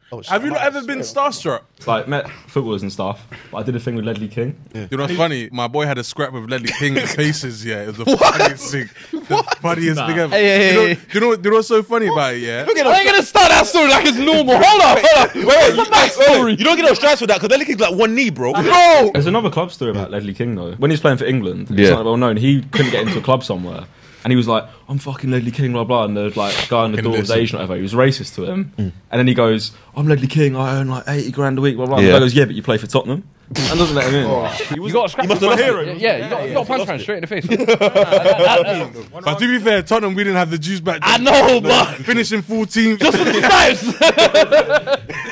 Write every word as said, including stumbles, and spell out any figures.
Oh, Have you not ever been starstruck? Like, met footballers and stuff, but I did a thing with Ledley King. Yeah. You know what's funny? My boy had a scrap with Ledley King at Faces, yeah. It was the funniest thing. The funniest Nah. thing ever. Hey, hey, you, know, hey. you, know, what- you know what's so funny about it, yeah? I ain't gonna start that story like it's normal. Hold on, hold on. Wait, wait, What's that story? you don't get no stripes for that because Ledley King's like one knee, bro. Bro! There's another club story about Ledley King though. When he was playing for England, it's Yeah. not well known. He couldn't get into a club somewhere, and he was like, "I'm fucking Ledley King," blah blah. And the like guy on the door was listen. Asian or whatever. He was racist to him, and then he goes, "I'm Ledley King. I earn like eighty grand a week." Blah blah. And Yeah. the guy goes, "Yeah, but you play for Tottenham," and doesn't let him in. You got a scrap. He must have lost Yeah, it. yeah, you got, you got a punch man straight in the face. But to be fair, Tottenham, we didn't have the juice back then. I know, but Finishing full teams. just for the stripes.